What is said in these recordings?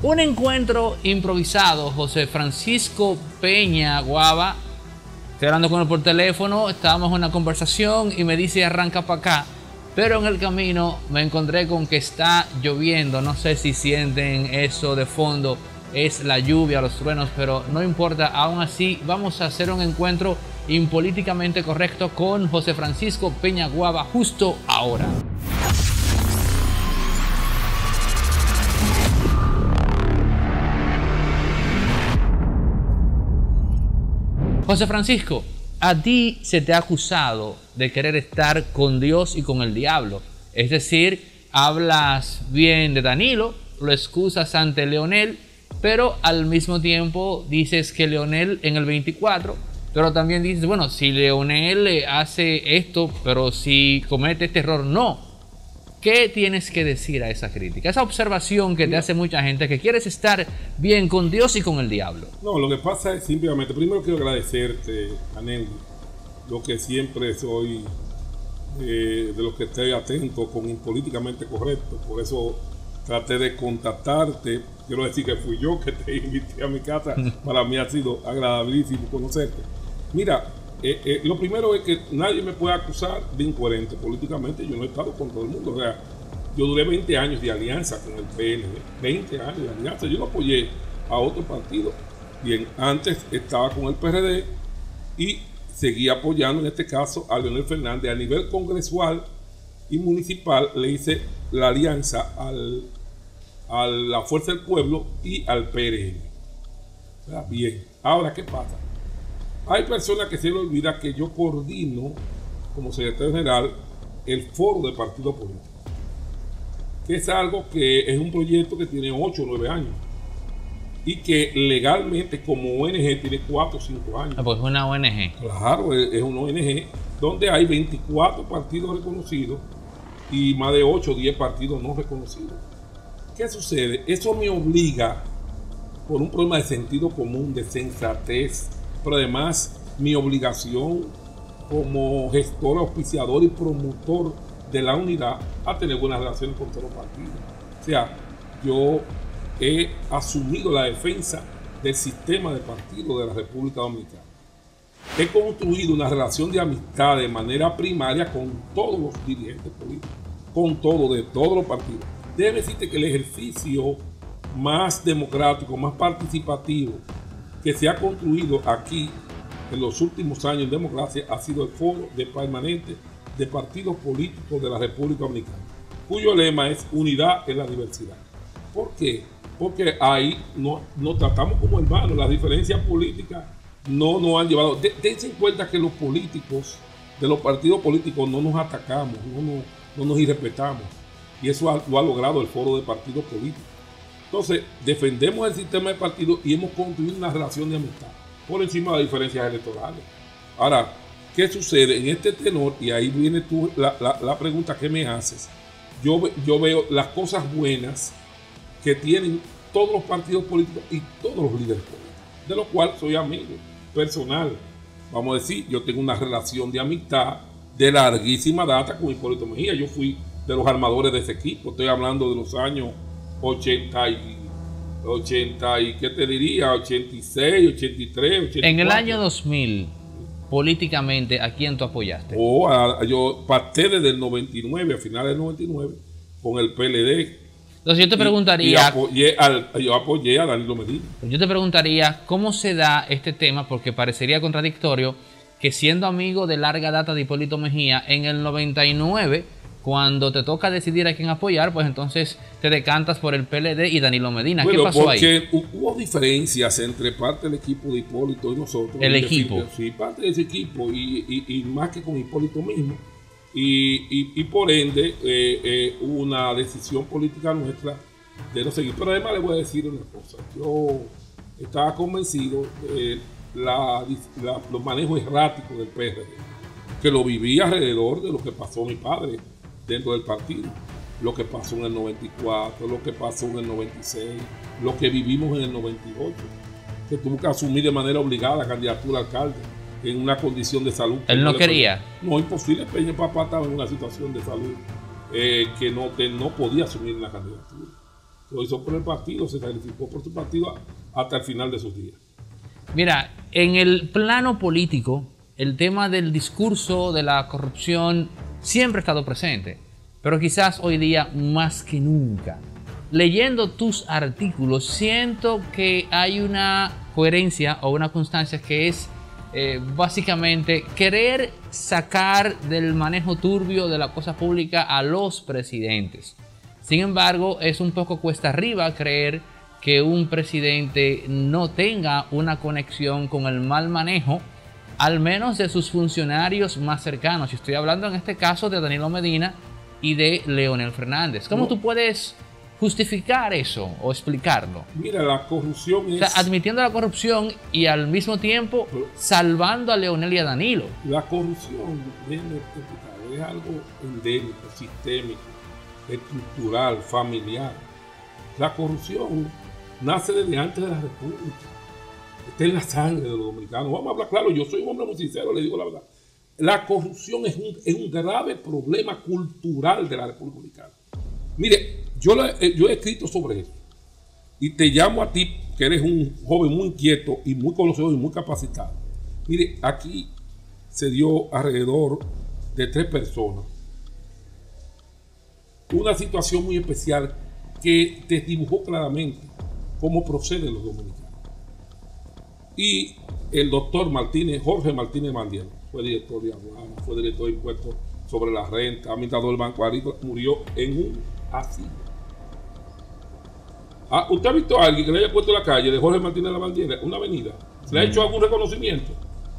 Un encuentro improvisado. José Francisco Peña Guava, estoy hablando con él por teléfono, estábamos en una conversación y me dice arranca para acá, pero en el camino me encontré con que está lloviendo. No sé si sienten eso de fondo, es la lluvia, los truenos, pero no importa. Aún así vamos a hacer un encuentro impolíticamente correcto con José Francisco Peña Guava justo ahora. José Francisco, a ti se te ha acusado de querer estar con Dios y con el diablo. Es decir, hablas bien de Danilo, lo excusas ante Leonel, pero al mismo tiempo dices que Leonel en el 24, pero también dices, bueno, si Leonel hace esto, pero si comete este error, no. ¿Qué tienes que decir a esa crítica? Esa observación que te hace mucha gente, que quieres estar bien con Dios y con el diablo. No, lo que pasa es simplemente, primero quiero agradecerte, Anel, lo que siempre soy de los que estoy atento con Impolíticamente Correcto. Por eso traté de contactarte. Quiero decir que fui yo que te invité a mi casa. Para mí ha sido agradabilísimo conocerte. Mira, lo primero es que nadie me puede acusar de incoherente políticamente. Yo no he estado con todo el mundo. O sea, yo duré 20 años de alianza con el PLD. 20 años de alianza. Yo no apoyé a otro partido. Bien, antes estaba con el PRD y seguía apoyando en este caso a Leonel Fernández. A nivel congresual y municipal le hice la alianza a la Fuerza del Pueblo y al PRM. Bien, ahora ¿qué pasa? Hay personas que se les olvida que yo coordino como secretario general el foro de partido político, que es algo que es un proyecto que tiene 8 o 9 años y que legalmente como ONG tiene 4 o 5 años. Pues es una ONG. Claro, es una ONG donde hay 24 partidos reconocidos y más de 8 o 10 partidos no reconocidos. ¿Qué sucede? Eso me obliga, por un problema de sentido común, de sensatez, pero además mi obligación como gestor, auspiciador y promotor de la unidad, a tener buenas relaciones con todos los partidos. O sea, yo he asumido la defensa del sistema de partidos de la República Dominicana. He construido una relación de amistad de manera primaria con todos los dirigentes políticos, con todos, de todos los partidos. Debe decirte que el ejercicio más democrático, más participativo que se ha construido aquí en los últimos años en democracia ha sido el Foro Permanente de Partidos Políticos de la República Dominicana, cuyo lema es unidad en la diversidad. ¿Por qué? Porque ahí nos tratamos como hermanos. Las diferencias políticas no nos han llevado. Dense en cuenta que los políticos de los partidos políticos no nos atacamos, no nos irrespetamos. Y eso lo ha logrado el Foro de Partidos Políticos. Entonces, defendemos el sistema de partidos y hemos construido una relación de amistad por encima de las diferencias electorales. Ahora, ¿qué sucede en este tenor? Y ahí viene tú la pregunta que me haces. Yo veo las cosas buenas que tienen todos los partidos políticos y todos los líderes políticos, de los cuales soy amigo personal. Vamos a decir, yo tengo una relación de amistad de larguísima data con Hipólito Mejía. Yo fui de los armadores de ese equipo. Estoy hablando de los años 80 y ¿qué te diría? 86, 83, 84. En el año 2000, políticamente, ¿a quién tú apoyaste? Yo pacté desde el 99, a finales del 99, con el PLD. Entonces yo te preguntaría... yo apoyé a Danilo Medina. Yo te preguntaría, ¿cómo se da este tema? Porque parecería contradictorio que siendo amigo de larga data de Hipólito Mejía, en el 99... cuando te toca decidir a quién apoyar, pues entonces te decantas por el PLD y Danilo Medina. Bueno, ¿qué pasó ahí? Porque hubo diferencias entre parte del equipo de Hipólito y nosotros. ¿El equipo? Sí, parte de ese equipo y más que con Hipólito mismo. Y por ende hubo una decisión política nuestra de no seguir. Pero además les voy a decir una cosa. Yo estaba convencido de los manejos erráticos del PRD, que lo vivía alrededor de lo que pasó a mi padre dentro del partido, lo que pasó en el 94, lo que pasó en el 96, lo que vivimos en el 98, que tuvo que asumir de manera obligada la candidatura a alcalde en una condición de salud. ¿Él no quería? No, imposible. Peña Papá estaba en una situación de salud que no podía asumir la candidatura. lo hizo por el partido, se sacrificó por su partido hasta el final de sus días. Mira, en el plano político, el tema del discurso de la corrupción siempre ha estado presente, pero quizás hoy día más que nunca. Leyendo tus artículos, siento que hay una coherencia o una constancia que es básicamente querer sacar del manejo turbio de la cosa pública a los presidentes. Sin embargo, es un poco cuesta arriba creer que un presidente no tenga una conexión con el mal manejo, al menos de sus funcionarios más cercanos. Y estoy hablando en este caso de Danilo Medina y de Leonel Fernández. ¿Cómo tú puedes justificar eso o explicarlo? Mira, la corrupción es... O sea, admitiendo la corrupción y al mismo tiempo salvando a Leonel y a Danilo. La corrupción es algo endémico, sistémico, estructural, familiar. La corrupción nace desde antes de la República. Está en la sangre de los dominicanos. Vamos a hablar claro, yo soy un hombre muy sincero, le digo la verdad. La corrupción es un grave problema cultural de la República Dominicana. Mire, yo he escrito sobre eso. Y te llamo a ti, que eres un joven muy inquieto y muy conocedor y muy capacitado. Mire, aquí se dio alrededor de 3 personas una situación muy especial que te dibujó claramente cómo proceden los dominicanos. Y el doctor Martínez, Jorge Martínez Mandiel, fue director de aduana, fue director de impuestos sobre la renta, administrador del Banco Agrícola, murió en un asilo. ¿Usted ha visto a alguien que le haya puesto la calle de Jorge Martínez Mandiel, una avenida? ¿Se le ha hecho algún reconocimiento?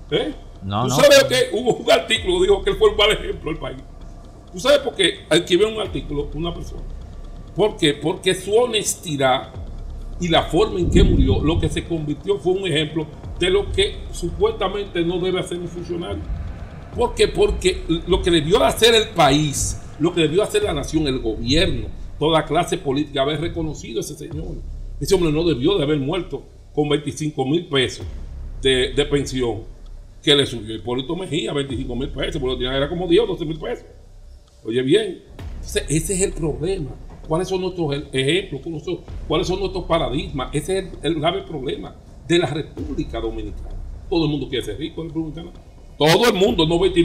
No, ¿Tú no. sabes que hubo un artículo que dijo que él fue un mal ejemplo del país? ¿Tú sabes por qué escribe un artículo una persona? ¿Por qué? Porque su honestidad y la forma en que murió, lo que se convirtió fue un ejemplo de lo que supuestamente no debe hacer un funcionario. ¿Por qué? Porque lo que debió hacer el país, lo que debió hacer la nación, el gobierno, toda clase política, haber reconocido a ese señor. Ese hombre no debió de haber muerto con 25,000 pesos de pensión que le subió Hipólito Mejía, 25,000 pesos, porque era como 10 o 12,000 pesos. Oye bien, entonces ese es el problema. ¿Cuáles son nuestros ejemplos? ¿Cuáles son nuestros paradigmas? Ese es el grave problema de la República Dominicana. Todo el mundo quiere ser rico en la República Dominicana. Todo el mundo,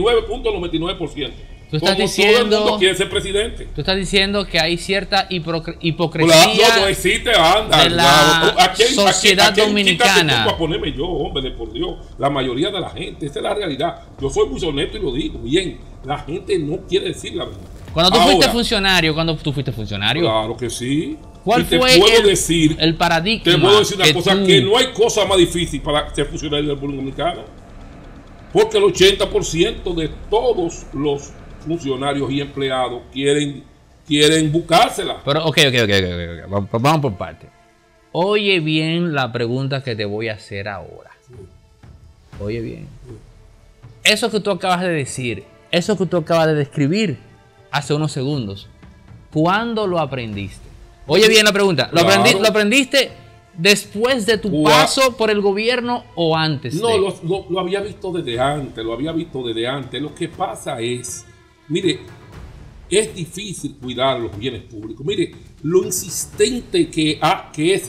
99.99%. Tú estás diciendo, todo el mundo quiere ser presidente. Tú estás diciendo que hay cierta hipocresía no existe, anda, de la sociedad dominicana. A ponerme yo, hombre, de por Dios. La mayoría de la gente, esa es la realidad. Yo soy muy honesto y lo digo bien. La gente no quiere decir la verdad. Cuando tú fuiste funcionario, Claro que sí. ¿Cuál fue el paradigma? Te puedo decir una cosa, que no hay cosa más difícil para ser funcionario de la República Dominicana. Porque el 80% de todos los funcionarios y empleados quieren buscársela. Pero, ok. Vamos por parte. Oye bien la pregunta que te voy a hacer ahora. Sí. Oye bien. Eso que tú acabas de decir, eso que tú acabas de describir hace unos segundos, ¿cuándo lo aprendiste? Oye bien la pregunta. ¿Lo aprendiste después de tu paso por el gobierno o antes? No, lo había visto desde antes, Lo que pasa es, mire, es difícil cuidar los bienes públicos. Mire, lo insistente que es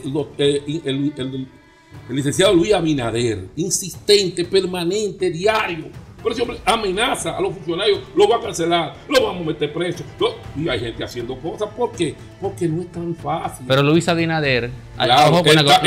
el licenciado Luis Abinader, insistente, permanente, diario. Por ese hombre amenaza a los funcionarios, lo va a cancelar, lo vamos a meter preso. Y hay gente haciendo cosas. ¿Por qué? Porque no es tan fácil. Pero Luis Abinader, claro,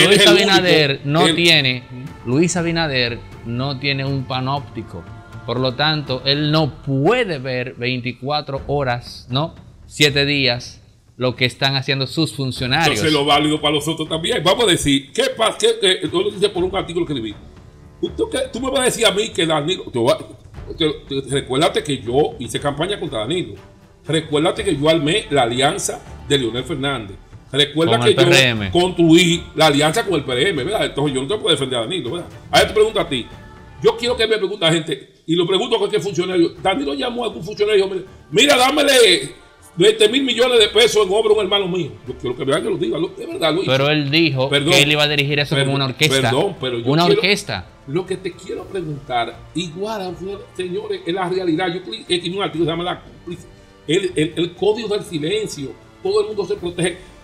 Luis Abinader no tiene un panóptico. Por lo tanto, él no puede ver 24 horas, ¿no? 7 días, lo que están haciendo sus funcionarios. Entonces lo válido para los otros también. Vamos a decir, ¿qué pasa? Yo lo dice por un artículo que escribí. Tú me vas a decir a mí que Danilo, recuérdate que yo hice campaña contra Danilo. Recuérdate que yo armé la alianza de Leonel Fernández. Recuerda que yo construí la alianza con el PRM, ¿verdad? Entonces yo no te puedo defender a Danilo, ¿verdad? Ahora te pregunto a ti. Yo quiero que me pregunte a la gente, y lo pregunto a cualquier funcionario. Danilo llamó a algún funcionario y dijo, mira, dámele 20,000 millones de pesos en obra a un hermano mío. Yo quiero que vean que lo diga, de verdad, Luis. Pero él dijo que él iba a dirigir eso como una orquesta. Pero yo orquesta. Lo que te quiero preguntar, igual, señores, es la realidad. Yo escribí un artículo que se llama el código del silencio. Todo el mundo se protege.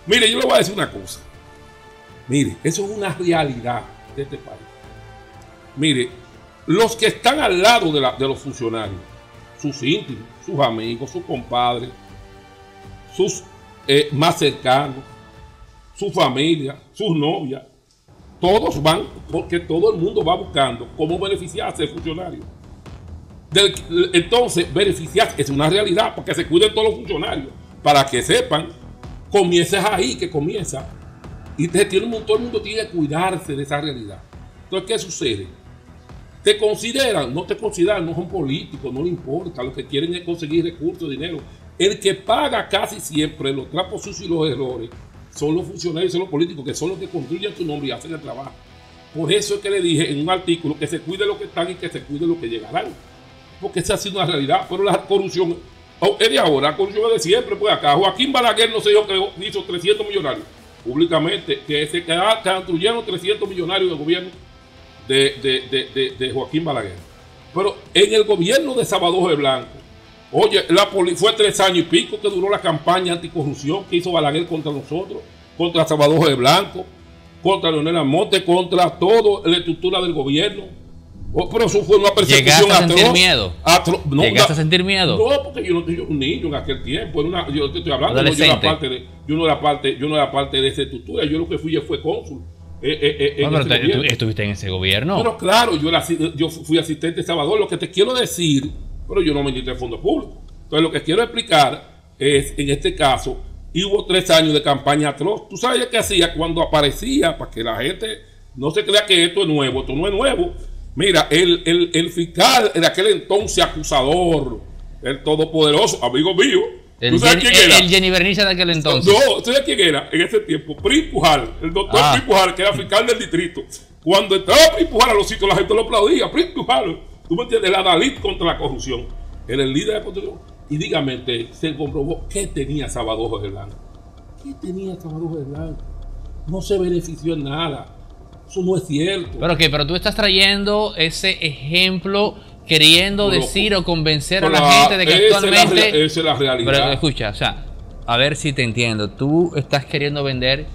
Mire, yo le voy a decir una cosa. Mire, eso es una realidad de este país. Mire, los que están al lado de los funcionarios, sus íntimos, sus amigos, sus compadres, sus más cercanos, su familia, sus novias, todos van, porque todo el mundo va buscando cómo beneficiarse del funcionario. Entonces, beneficiarse es una realidad, porque se cuiden todos los funcionarios, para que sepan, comienzas ahí, que comienza. Y todo el mundo tiene que cuidarse de esa realidad. Entonces, ¿qué sucede? Te consideran, no son políticos, no le importa, lo que quieren es conseguir recursos, dinero. El que paga casi siempre los trapos sucios y los errores son los funcionarios, son los políticos, que son los que construyen su nombre y hacen el trabajo. Por eso es que le dije en un artículo que se cuide lo que están y que se cuide lo que llegarán. Porque esa ha sido una realidad. Pero la corrupción es de ahora, la corrupción es de siempre. Pues acá Joaquín Balaguer no sé yo que hizo 300 millonarios públicamente, que se construyeron 300 millonarios del gobierno de Joaquín Balaguer. Pero en el gobierno de Salvador Blanco, oye, fue 3 años y pico que duró la campaña anticorrupción que hizo Balaguer contra nosotros, contra Salvador Blanco, contra Leonel Almonte, contra toda la estructura del gobierno. Pero eso fue una persecución atroz. ¿Llegaste a sentir miedo? No, ¿Llegaste a sentir miedo? No, porque yo no era un niño en aquel tiempo. Yo te estoy hablando, yo no era parte de esa estructura. Yo lo que fue cónsul. Pero estuviste en ese gobierno. Pero claro, yo fui asistente de Salvador. Lo que te quiero decir, pero yo no me administré fondos públicos. Entonces, lo que quiero explicar es, en este caso, hubo 3 años de campaña atroz. ¿Tú sabes qué hacía cuando aparecía? Para que la gente no se crea que esto es nuevo. Esto no es nuevo. Mira, el fiscal de aquel entonces acusador, el todopoderoso, amigo mío. ¿Tú sabes quién era? El Jenny Bernice de aquel entonces. No, ¿tú sabes quién era en ese tiempo? Pri Pujal, el doctor Pri Pujal, que era fiscal del distrito. Cuando entraba Pri Pujal a los sitios, la gente lo aplaudía. Pri Pujal, tú me entiendes, el adalid contra la corrupción. Era el líder de la corrupción. Y dígame, se comprobó qué tenía Salvador Blanco. ¿Qué tenía Salvador Blanco? No se benefició en nada. Eso no es cierto. Pero tú estás trayendo ese ejemplo queriendo decir o convencer a la gente de que actualmente... Esa es la realidad. Pero escucha, o sea, a ver si te entiendo. Tú estás queriendo vender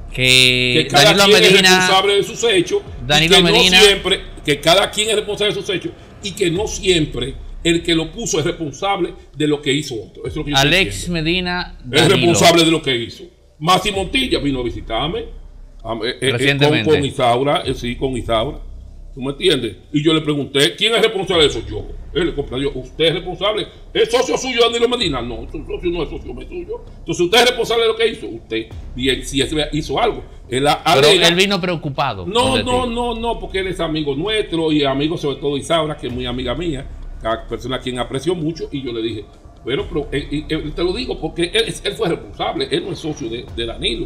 que cada Danilo quien Medina, es responsable de sus hechos. Danilo que Medina, no siempre, que cada quien es responsable de sus hechos y que no siempre el que lo puso es responsable de lo que hizo otro. Eso es lo que yo Alex Medina, Danilo es responsable de lo que hizo. Máximo Montilla vino a visitarme. Recientemente. Con Isaura, sí, con Isaura. ¿Tú me entiendes? Y yo le pregunté, ¿quién es responsable de eso? Yo. Él le comprendió, ¿usted es responsable? ¿Es socio suyo Danilo Medina? No, su socio no es socio suyo. Entonces, ¿usted es responsable de lo que hizo? Usted. Bien, si hizo algo. Pero él vino preocupado. No, porque él es amigo nuestro y amigo sobre todo Isaura, que es muy amiga mía, cada persona a quien aprecio mucho, y yo le dije, pero te lo digo porque él fue responsable, él no es socio de Danilo,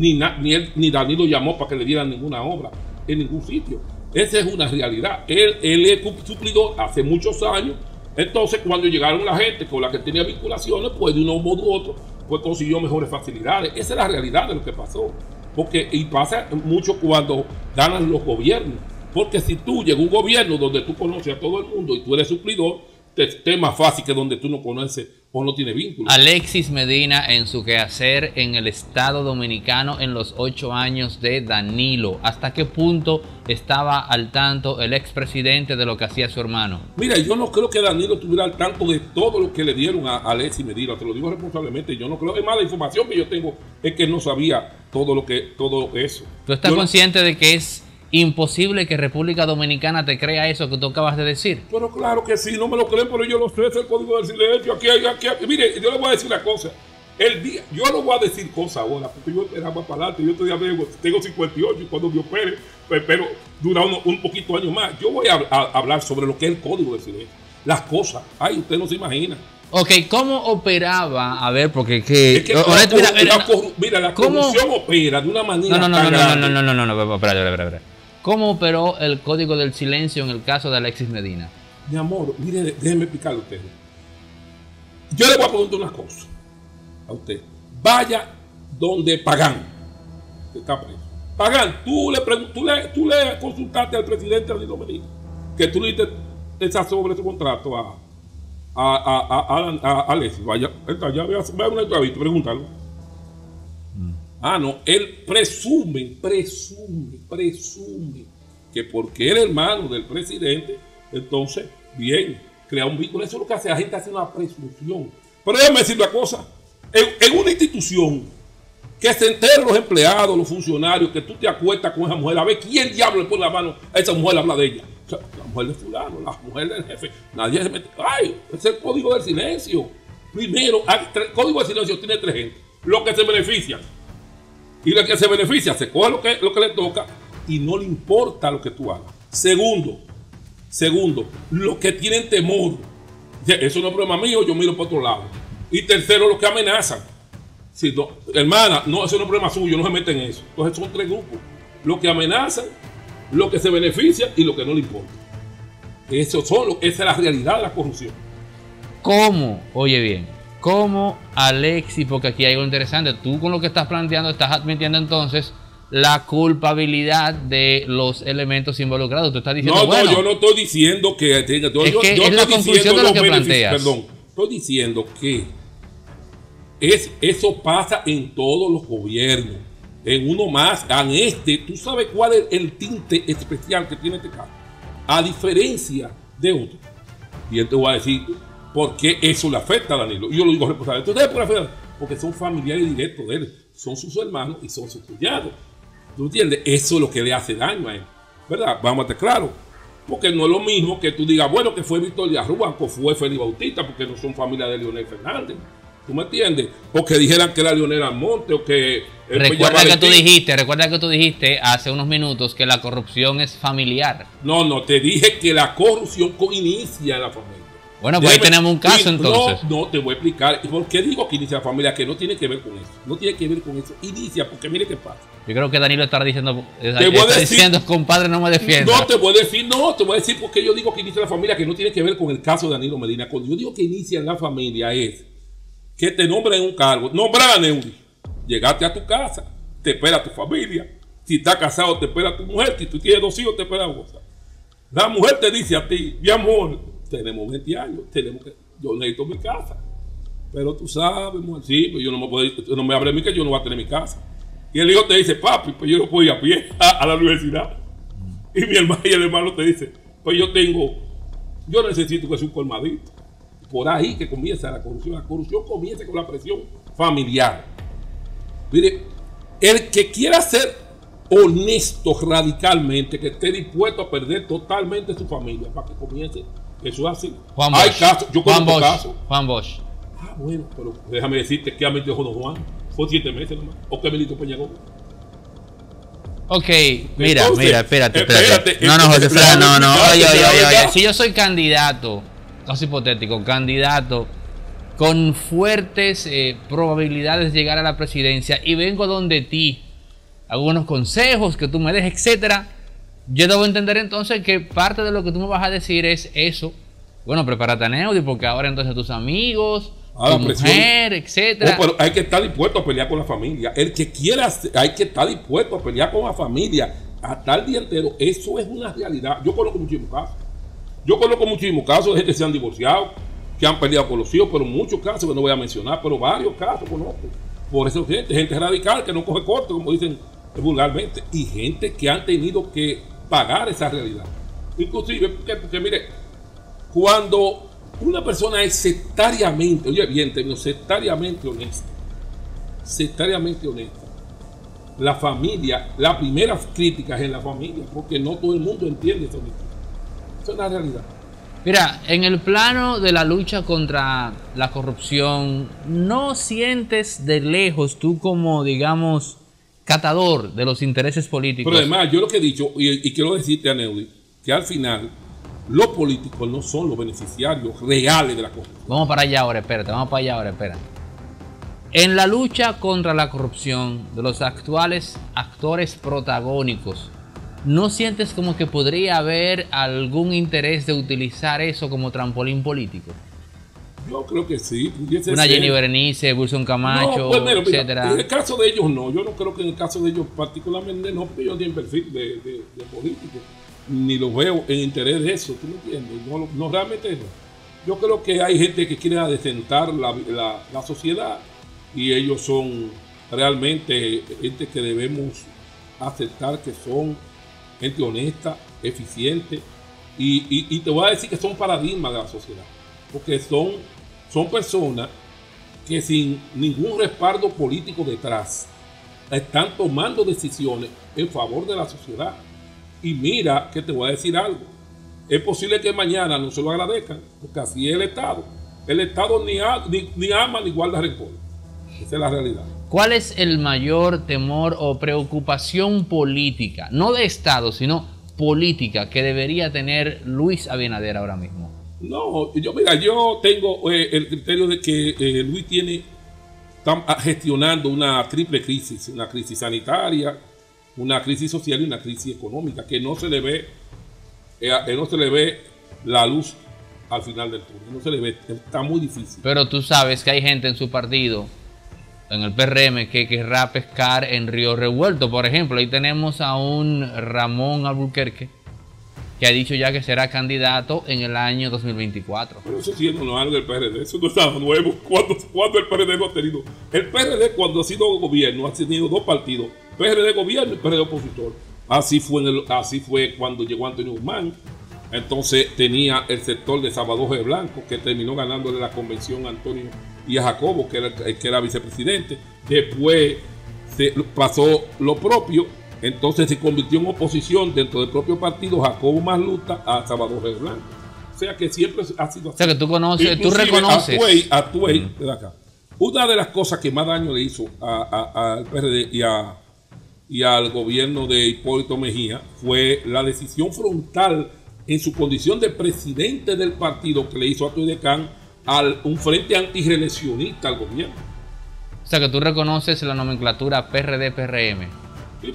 ni Danilo llamó para que le dieran ninguna obra en ningún sitio. Esa es una realidad. Él es suplidor hace muchos años. Entonces, cuando llegaron la gente con la que tenía vinculaciones, pues de un modo u otro, pues consiguió mejores facilidades. Esa es la realidad de lo que pasó. Y pasa mucho cuando ganan los gobiernos. Porque si tú llegas a un gobierno donde tú conoces a todo el mundo y tú eres suplidor, te es más fácil que donde tú no conoces o no tienes vínculo. Alexis Medina en su quehacer en el Estado Dominicano en los 8 años de Danilo. ¿Hasta qué punto estaba al tanto el expresidente de lo que hacía su hermano? Mira, yo no creo que Danilo estuviera al tanto de todo lo que le dieron a Alexis Medina. Te lo digo responsablemente. Yo no creo. Es más, la información que yo tengo es que no sabía todo lo que eso. ¿Tú estás consciente de que es imposible que República Dominicana te crea eso que tú acabas de decir? Pero claro que sí, no me lo creen, pero yo lo sé, es el código del silencio. Aquí. Mire, yo le voy a decir una cosa. Yo no voy a decir cosas ahora, porque yo esperaba para adelante. Yo todavía tengo 58 y cuando me opere, pero dura un poquito años más. Yo voy a hablar sobre lo que es el código del silencio. Las cosas. Ay, usted no se imagina. Ok, ¿cómo operaba? A ver, porque la corrupción opera de una manera. No, espera. ¿Cómo operó el código del silencio en el caso de Alexis Medina? Mi amor, mire, déjeme explicarle a usted. Yo le voy a preguntar una cosa a usted. Vaya donde Pagán, que está preso. Pagán, tú le consultaste al presidente Danilo Medina que tú le diste sobre ese contrato a Alexis. Vaya una entrevista, pregúntalo. Ah, no, él presume que porque era hermano del presidente, entonces, bien, crea un vínculo. Eso es lo que hace, la gente hace una presunción. Pero déjame decir una cosa, en una institución que se enteren los empleados, los funcionarios, que tú te acuestas con esa mujer, a ver quién diablo le pone la mano a esa mujer, habla de ella. O sea, la mujer de fulano, la mujer del jefe, nadie se mete. Ay, es el código del silencio. Primero, el código del silencio tiene 3 gente. Los que se benefician. Y los que se benefician se coge lo que le toca y no le importa lo que tú hagas. Segundo, los que tienen temor. Eso no es problema mío, yo miro para otro lado. Y tercero, los que amenazan. Si no, hermana, no, eso no es problema suyo, no se meten en eso. Entonces son 3 grupos. Los que amenazan, los que se benefician y los que no le importa. Esa es la realidad de la corrupción. ¿Cómo? Oye bien, ¿cómo, Alexis? Porque aquí hay algo interesante. Tú con lo que estás planteando estás admitiendo entonces la culpabilidad de los elementos involucrados. Tú estás diciendo, no, bueno, yo no estoy diciendo que tenga. Yo es la conclusión de lo que planteas. Perdón, estoy diciendo que eso pasa en todos los gobiernos. En uno más, ¿tú sabes cuál es el tinte especial que tiene este caso? A diferencia de otros. Y él te va a decir por qué eso le afecta a Danilo. Y yo lo digo responsable. Entonces, ¿por qué? Porque son familiares directos de él. Son sus hermanos y son sus cuñados. ¿Tú entiendes? Eso es lo que le hace daño a él. ¿Verdad? Vamos a estar claros. Porque no es lo mismo que tú digas, bueno, que fue Victoria Rúa o fue Félix Bautista, porque no son familia de Leonel Fernández. ¿Tú me entiendes? O que dijeran que era Leonel Almonte o que... Recuerda que tú dijiste hace unos minutos que la corrupción es familiar. No, te dije que la corrupción inicia en la familia. Bueno, pues ahí tenemos un caso entonces. No, te voy a explicar. ¿Por qué digo que inicia la familia? Que no tiene que ver con eso. No tiene que ver con eso. Inicia, porque mire qué pasa. Yo creo que Danilo está diciendo, compadre, no me defienda. No, te voy a decir porque yo digo que inicia la familia, que no tiene que ver con el caso de Danilo Medina. Cuando yo digo que inicia en la familia es que te nombren un cargo. Nombran a Neudi. Llegaste a tu casa, te espera tu familia. Si estás casado, te espera tu mujer. Si tú tienes 2 hijos, te espera vos. La mujer te dice a ti, mi amor, tenemos 20 años, yo necesito mi casa. Pero tú sabes, mujer, sí, pues yo no me abre a mí que yo no voy a tener mi casa. Y el hijo te dice, papi, pues yo no puedo ir a pie a la universidad. Y mi hermano y el hermano te dice, pues yo necesito que sea un colmadito. Por ahí que comienza la corrupción. La corrupción comienza con la presión familiar. Mire, el que quiera ser honesto radicalmente, que esté dispuesto a perder totalmente su familia para que comience, eso es así. Hay casos, yo conozco casos. Juan Bosch. Ah, bueno, pero déjame decirte que ha metido Don Juan. Fue 7 meses nomás. O que Melito Peñagón. Ok, mira, espérate. No, José Fran, no. Oye. Si yo soy candidato, caso hipotético, con fuertes probabilidades de llegar a la presidencia y vengo donde ti, algunos consejos que tú me des, etcétera, yo debo entender entonces que parte de lo que tú me vas a decir es eso. Bueno, prepárate a Neudi, porque ahora entonces tus amigos, tu mujer, etcétera. Pero hay que estar dispuesto a pelear con la familia. El que quiera, hay que estar dispuesto a pelear con la familia hasta el día entero. Eso es una realidad. Yo conozco muchísimos casos de gente que se han divorciado, que han peleado con los hijos, pero muchos casos que no voy a mencionar, pero varios casos conozco. Por eso gente radical que no coge corte, como dicen vulgarmente, y gente que han tenido que pagar esa realidad. Inclusive, porque mire, cuando una persona es sectariamente, oye bien, sectariamente honesta, la familia, la primera crítica es en la familia, porque no todo el mundo entiende eso. Eso es la realidad. Mira, en el plano de la lucha contra la corrupción, ¿no sientes de lejos tú como, digamos, catador de los intereses políticos? Pero además, yo lo que he dicho, y quiero decirte a Neudi, que al final los políticos no son los beneficiarios reales de la corrupción. Vamos para allá ahora, espérate. En la lucha contra la corrupción de los actuales actores protagónicos, ¿no sientes como que podría haber algún interés de utilizar eso como trampolín político? Yo creo que sí. Una Jenny Berenice, Wilson Camacho, etcétera. En el caso de ellos no. Yo no creo que en el caso de ellos particularmente no, porque yo tienen perfil de político. Ni lo veo en interés de eso. ¿Tú me entiendes? No realmente no. Yo creo que hay gente que quiere adecentar la sociedad y ellos son realmente gente que debemos aceptar que son gente honesta, eficiente, y te voy a decir que son paradigmas de la sociedad, porque son personas que sin ningún respaldo político detrás están tomando decisiones en favor de la sociedad. Y mira que te voy a decir algo, es posible que mañana no se lo agradezcan, porque así es el Estado. El Estado ni ama ni guarda rencor. Esa es la realidad. ¿Cuál es el mayor temor o preocupación política, no de Estado, sino política, que debería tener Luis Abinader ahora mismo? No, yo tengo el criterio de que Luis está gestionando una triple crisis, una crisis sanitaria, una crisis social y una crisis económica, que no se le ve la luz al final del túnel, no se le ve, está muy difícil. Pero tú sabes que hay gente en su partido, en el PRM, que querrá pescar en río revuelto. Por ejemplo, ahí tenemos a un Ramón Albuquerque, que ha dicho ya que será candidato en el año 2024. Pero eso sí es normal del PRD, eso no es nada nuevo. Cuando el PRD no ha tenido. El PRD, cuando ha sido gobierno, ha tenido dos partidos: PRD gobierno y PRD opositor. Así fue cuando llegó Antonio Guzmán. Entonces tenía el sector de Salvador G. Blanco, que terminó ganándole la convención a Antonio y a Jacobo, que era vicepresidente. Después pasó lo propio. Entonces se convirtió en oposición dentro del propio partido Jacobo Masluta a Salvador G. Blanco. O sea que siempre ha sido así. O sea que tú conoces, inclusive, tú reconoces. ven acá. Una de las cosas que más daño le hizo al PRD y al gobierno de Hipólito Mejía fue la decisión frontal en su condición de presidente del partido que le hizo a Tuidecán un frente antireeleccionista al gobierno. O sea que tú reconoces la nomenclatura PRD-PRM. Sí,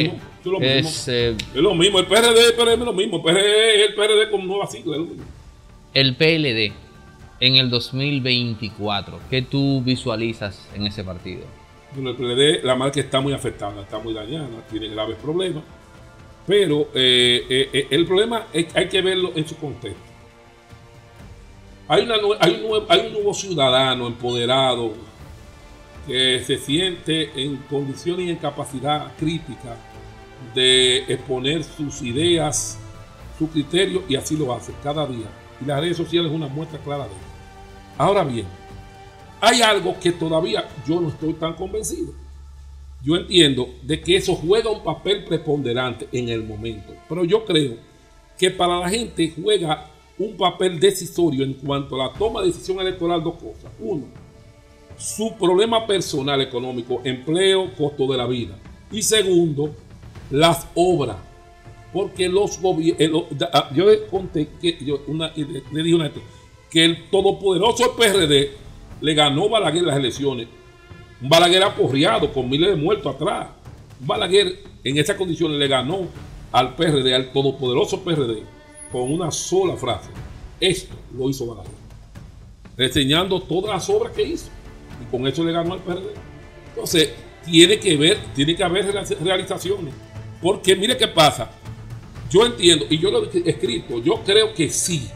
es lo mismo, el PRD y el PRM es lo mismo, el PRD con nueva sigla es lo mismo. El PLD en el 2024, ¿qué tú visualizas en ese partido? Bueno, el PLD, la marca está muy afectada, está muy dañada, tiene graves problemas, pero el problema hay que verlo en su contexto. Hay un nuevo ciudadano empoderado que se siente en condiciones y en capacidad crítica de exponer sus ideas, su criterio, y así lo hace cada día. Y las redes sociales es una muestra clara de eso. Ahora bien, hay algo que todavía yo no estoy tan convencido. Yo entiendo de que eso juega un papel preponderante en el momento, pero yo creo que para la gente juega un papel decisorio en cuanto a la toma de decisión electoral dos cosas. Uno, su problema personal económico, empleo, costo de la vida. Y segundo, las obras. Porque los gobiernos, yo le conté que le dije una vez que el todopoderoso PRD le ganó Balaguer las elecciones. Un Balaguer aporreado con miles de muertos atrás. Un Balaguer en esas condiciones le ganó al PRD, al todopoderoso PRD, con una sola frase. Esto lo hizo Balaguer, reseñando todas las obras que hizo. Y con eso le ganó al PRD. Entonces, tiene que haber realizaciones. Porque mire qué pasa. Yo entiendo, y yo lo he escrito, yo creo que sí,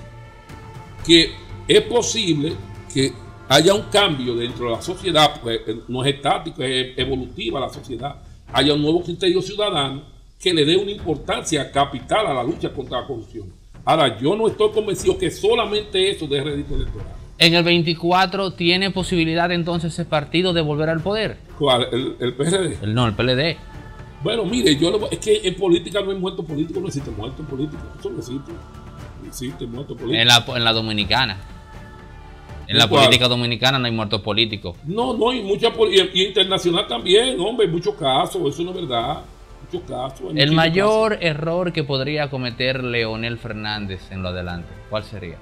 que es posible que haya un cambio dentro de la sociedad, pues no es estático, es evolutiva la sociedad. Haya un nuevo criterio ciudadano que le dé una importancia capital a la lucha contra la corrupción. Ahora, yo no estoy convencido que solamente eso dé rédito electoral. En el 24, ¿tiene posibilidad entonces ese partido de volver al poder? ¿Cuál? ¿El PRD? No, el PLD. Bueno, mire, es que en política no hay muerto político, no existe muerto político. Eso no existe. No existe muerto político. En la dominicana. En la política dominicana no hay muertos políticos. No hay mucha y internacional también, hombre, hay muchos casos, eso no es verdad. Muchos casos. El mayor error que podría cometer Leonel Fernández en lo adelante, ¿cuál sería?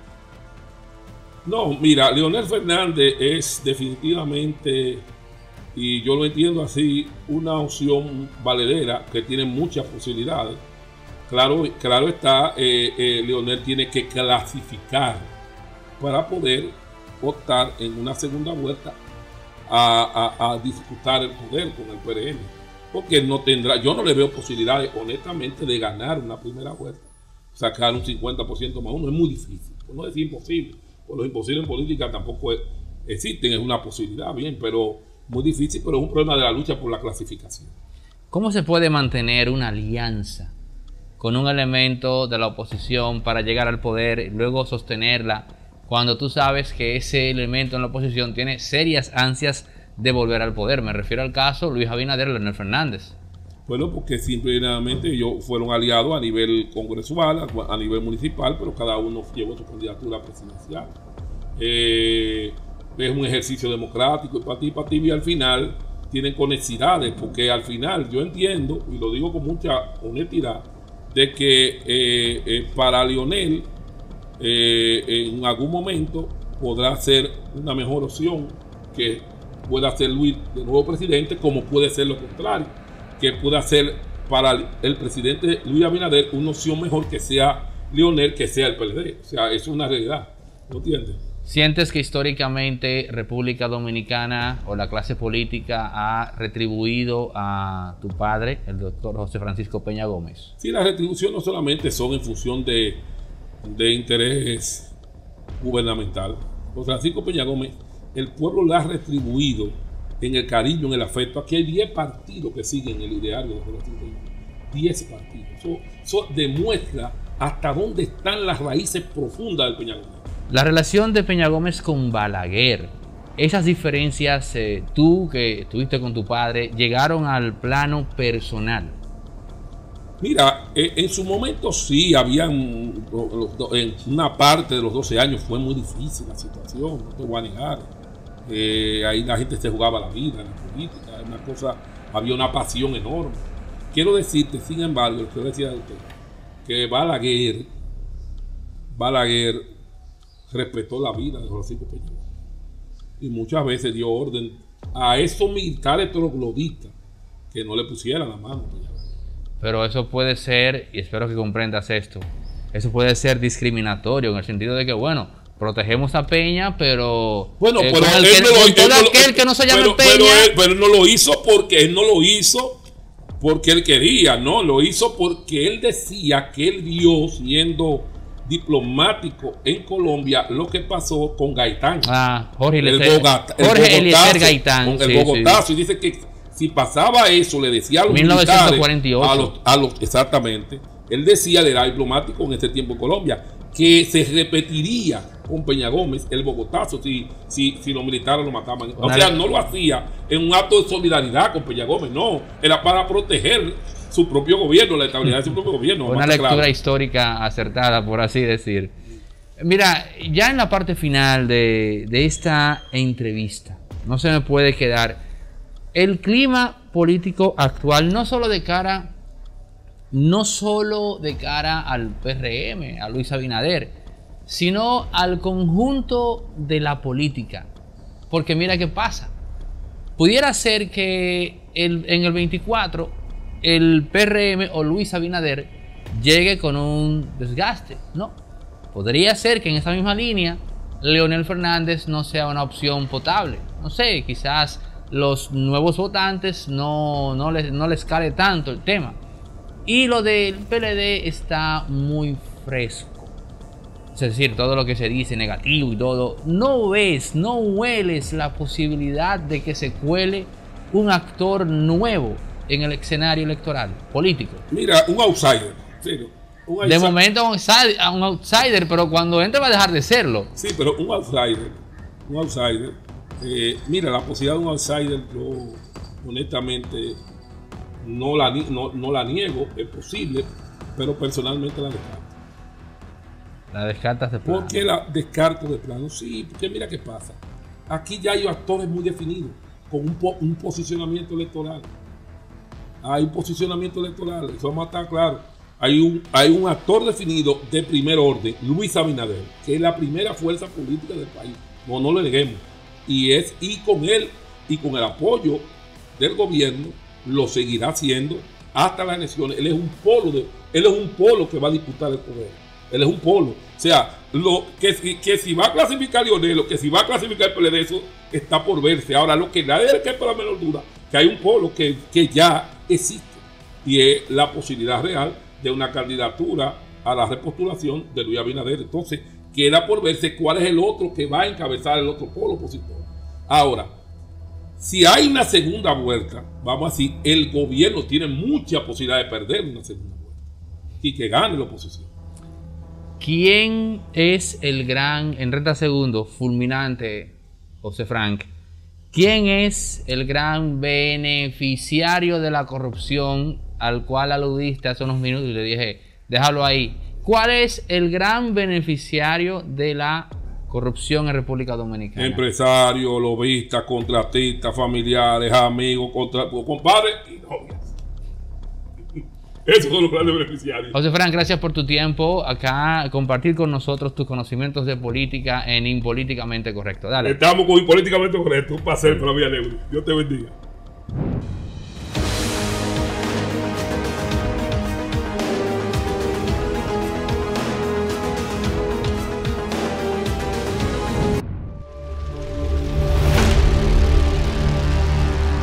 No, mira, Leonel Fernández es definitivamente, y yo lo entiendo así, una opción valedera que tiene muchas posibilidades. Claro está, Leonel tiene que clasificar para poder optar en una segunda vuelta a disputar el poder con el PRM. Porque yo no le veo posibilidades, honestamente, de ganar una primera vuelta. Sacar un 50% más uno es muy difícil, no es imposible. Los imposibles en política tampoco existen, es una posibilidad, bien, pero muy difícil, pero es un problema de la lucha por la clasificación. ¿Cómo se puede mantener una alianza con un elemento de la oposición para llegar al poder y luego sostenerla cuando tú sabes que ese elemento en la oposición tiene serias ansias de volver al poder? Me refiero al caso Luis Abinader y Leonel Fernández. Bueno, porque simplemente ellos fueron aliados a nivel congresual, a nivel municipal, pero cada uno llevó su candidatura presidencial. Es un ejercicio democrático y para ti, y al final tienen conexidades, porque al final yo entiendo, y lo digo con mucha honestidad, de que para Leonel en algún momento podrá ser una mejor opción que pueda ser Luis de nuevo presidente, como puede ser lo contrario, que pueda ser para el presidente Luis Abinader una opción mejor que sea Leonel, que sea el PLD. O sea, es una realidad, ¿no entiendes? ¿Sientes que históricamente República Dominicana o la clase política ha retribuido a tu padre, el doctor José Francisco Peña Gómez? Sí, las retribuciones no solamente son en función de interés gubernamental. José Francisco Peña Gómez, el pueblo le ha retribuido en el cariño, en el afecto. Aquí hay 10 partidos que siguen el ideario de José Francisco Peña Gómez. 10 partidos. Eso demuestra hasta dónde están las raíces profundas del Peña Gómez. La relación de Peña Gómez con Balaguer, esas diferencias, tú que estuviste con tu padre, llegaron al plano personal. Mira, en su momento sí, en una parte de los 12 años fue muy difícil la situación, no te voy a negar. Ahí la gente se jugaba la vida en la política, una cosa, había una pasión enorme. Quiero decirte, sin embargo, lo que decía usted, que Balaguer respetó la vida de José Francisco Peña Gómez y muchas veces dio orden a esos militares trogloditas que no le pusieran la mano. Pero eso puede ser, y espero que comprendas esto, eso puede ser discriminatorio en el sentido de que, bueno, protegemos a Peña, pero bueno, pero aquel que no se llame Peña. Pero él no lo hizo porque él quería, no, lo hizo porque él decía que él vio, siendo diplomático en Colombia, lo que pasó con Gaitán. Jorge Eliezer Gaitán. Con el Bogotazo, sí. Y dice que si pasaba eso, le decía a los 1948. Exactamente, él decía, le era diplomático en ese tiempo en Colombia, que se repetiría con Peña Gómez el Bogotazo si los militares lo mataban. O sea, no lo hacía en un acto de solidaridad con Peña Gómez, no, era para proteger su propio gobierno, la estabilidad de su propio gobierno. Una lectura histórica acertada, por así decir. Mira, ya en la parte final de esta entrevista, no se me puede quedar el clima político actual, no solo de cara al PRM, a Luis Abinader, sino al conjunto de la política. Porque mira qué pasa. Pudiera ser que en el 24 el PRM o Luis Abinader llegue con un desgaste, ¿no? Podría ser que en esa misma línea Leonel Fernández no sea una opción potable. No sé, quizás los nuevos votantes no les cale tanto el tema. Y lo del PLD está muy fresco. Es decir, todo lo que se dice negativo y todo. No hueles la posibilidad de que se cuele un actor nuevo en el escenario electoral político. Mira, un outsider. Sí, de momento un outsider, pero cuando entre va a dejar de serlo. Sí, pero un outsider. Mira, la posibilidad de un outsider, yo honestamente no la niego, es posible, pero personalmente la descarto. ¿La descartas de plano? ¿Por qué la descarto de plano? Sí, porque mira qué pasa. Aquí ya hay actores muy definidos, con un posicionamiento electoral. Hay un posicionamiento electoral, eso vamos a estar claro. Hay un actor definido de primer orden, Luis Abinader, que es la primera fuerza política del país. No lo neguemos. Y con él y con el apoyo del gobierno lo seguirá haciendo hasta las elecciones. Él es un polo que va a disputar el poder. Él es un polo. O sea, que si va a clasificar Leonel, que si va a clasificar el PLD, eso está por verse. Ahora, lo que nadie le quepa la menor duda, que hay un polo que ya existe, y es la posibilidad real de una candidatura a la repostulación de Luis Abinader. Entonces, queda por verse cuál es el otro que va a encabezar el otro polo opositor. Ahora, Si hay una segunda vuelta, vamos a decir, el gobierno tiene mucha posibilidad de perder una segunda vuelta y que gane la oposición. ¿Quién es el gran, en recta segundo, fulminante, José Frank? ¿Quién es el gran beneficiario de la corrupción al cual aludiste hace unos minutos y le dije, déjalo ahí? ¿Cuál es el gran beneficiario de la corrupción en República Dominicana? Empresarios, lobistas, contratistas, familiares, amigos, compadres y novias. Esos son los grandes beneficiarios. José Frank, gracias por tu tiempo acá, compartir con nosotros tus conocimientos de política en Impolíticamente Correcto. Dale. Estamos con Impolíticamente Correcto. Un placer para mí, Aneuri. Dios te bendiga.